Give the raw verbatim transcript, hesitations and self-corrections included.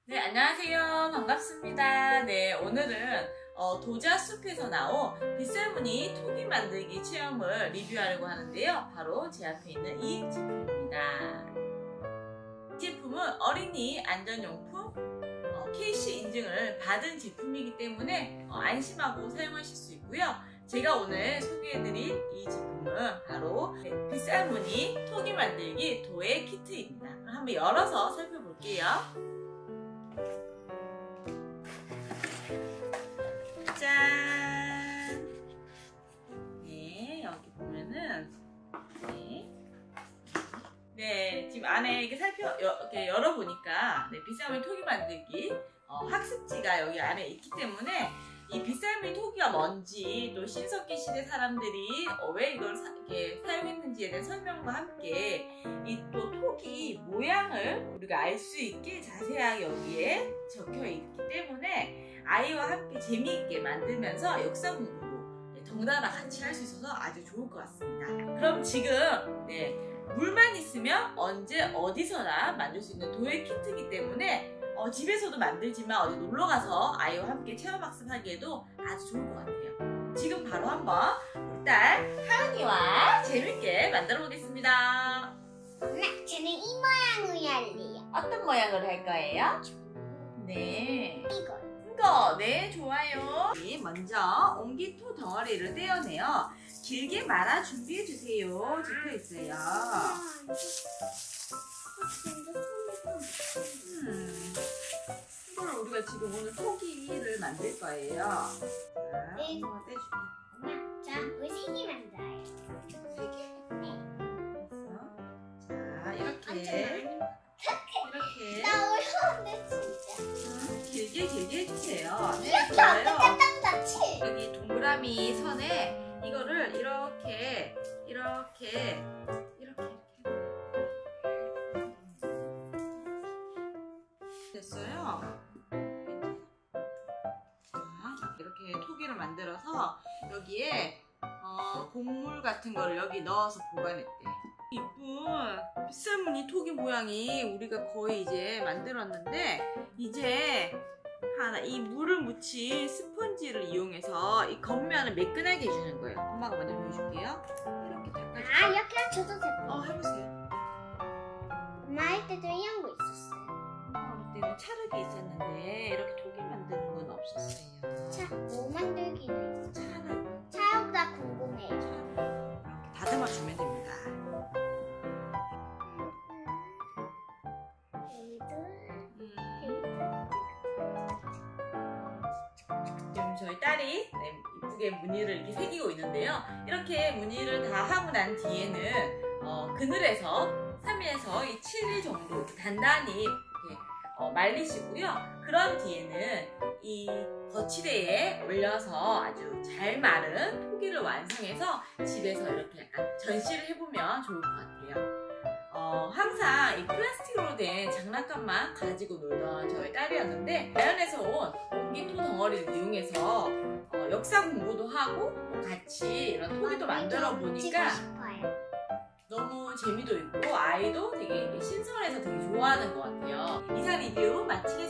네, 안녕하세요. 반갑습니다. 네, 오늘은 어, 도자숲에서 나온 빗살무늬 토기 만들기 체험을 리뷰하려고 하는데요. 바로 제 앞에 있는 이 제품입니다. 이 제품은 어린이 안전용품 어, 케이씨 인증을 받은 제품이기 때문에 어, 안심하고 사용하실 수 있고요. 제가 오늘 소개해드릴 이 제품은 바로 빗살무늬 토기 만들기 도예 키트입니다. 그럼 한번 열어서 살펴볼게요. 짠! 네, 여기 보면은 네, 네 지금 안에 이렇게 살펴 여, 이렇게 열어보니까 네, 빗살무늬 토기 만들기 어, 학습지가 여기 안에 있기 때문에 이 빗살무늬 토기가 뭔지 또 신석기 시대 사람들이 어, 왜 이걸 사, 이렇게 사용했는지에 대한 설명과 함께 이 또 토기 모양을 우리가 알 수 있게 자세하게 여기에 적혀 있기 때문에 아이와 함께 재미있게 만들면서 역사 공부도 덩달아 같이 할 수 있어서 아주 좋을 것 같습니다. 그럼 지금 네, 물만 있으면 언제 어디서나 만들 수 있는 도예 키트이기 때문에 어, 집에서도 만들지만 어디 놀러가서 아이와 함께 체험학습하기에도 아주 좋을 것 같아요. 지금 바로 한번 우리 딸 하은이와 재밌게 만들어 보겠습니다. 엄마, 저는 이 모양을 할래요. 어떤 모양으로 할 거예요? 네. 이거. 이거, 네, 좋아요. 먼저 옹기토 덩어리를 떼어내요. 길게 말아 준비해주세요. 적혀있어요. 음, 이걸 우리가 지금 오늘 토기를 만들 거예요. 자, 네. 한번 떼줄게. 엄마, 자, 우리 세 개 만들어요. 세 개? 네. 자, 이렇게. 이렇게. 나 어려운데, 진짜. 음, 길게 길게 해주세요. 네, 이렇게 좋아요. 어떻게 땅 같이? 여기 동그라미 선에 이거를 이렇게 이렇게 이렇게 이렇게 됐어요. 자, 이렇게 토기를 만들어서 여기에 어, 곡물 같은 거를 여기 넣어서 보관했대. 이쁜 빗살무늬 토기 모양이 우리가 거의 이제 만들었는데 이제 하나 이 물을 묻힌 스펀지를 이용해서 이 겉면을 매끈하게 해주는 거예요. 엄마가 먼저 보여줄게요. 이렇게 닦아주세요. 아, 이렇게 해줘도 돼. 어, 해보세요. 엄마 할 때도 이런 거 있었어요. 엄마 어릴 때는 찰흙이 있었는데 이렇게 토기 만드는 건 없었어요. 자, 뭐 만들기는 있어? 찰흙, 차옥다 궁금해요. 이렇게 다듬어주면 됩니다. 지금 저희 딸이 네, 이쁘게 무늬를 이렇게 새기고 있는데요. 이렇게 무늬를 다 하고 난 뒤에는 어, 그늘에서 삼 일에서 칠 일 정도 단단히 이렇게 어, 말리시고요. 그런 뒤에는 이 거치대에 올려서 아주 잘 마른 토기를 완성해서 집에서 이렇게 약간 전시를 해보면 좋을 것 같아요. 어, 항상 이 플라스틱으로 된 장난감만 가지고 놀던 저희 딸이었는데 자연에서 온 옹기토 덩어리를 이용해서 어, 역사 공부도 하고 같이 이런 토기도 만들어 보니까 너무 재미도 있고 아이도 되게 신선해서 되게 좋아하는 것 같아요. 이상 리뷰 마치겠습니다.